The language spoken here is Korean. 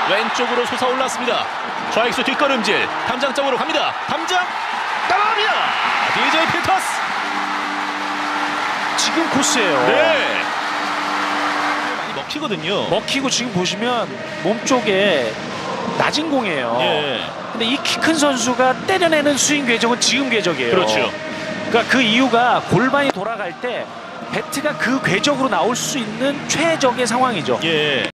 왼쪽으로 솟아올랐습니다. 좌익수 뒷걸음질. 담장 쪽으로 갑니다. 담장 따라갑니다. DJ 피터스. 지금 코스예요. 네. 많이 먹히거든요. 먹히고 지금 보시면 몸 쪽에 낮은 공이에요. 예. 근데 이 키 큰 선수가 때려내는 스윙 궤적은 지금 궤적이에요. 그렇죠. 그러니까 그 이유가 골반이 돌아갈 때 배트가 그 궤적으로 나올 수 있는 최적의 상황이죠. 예.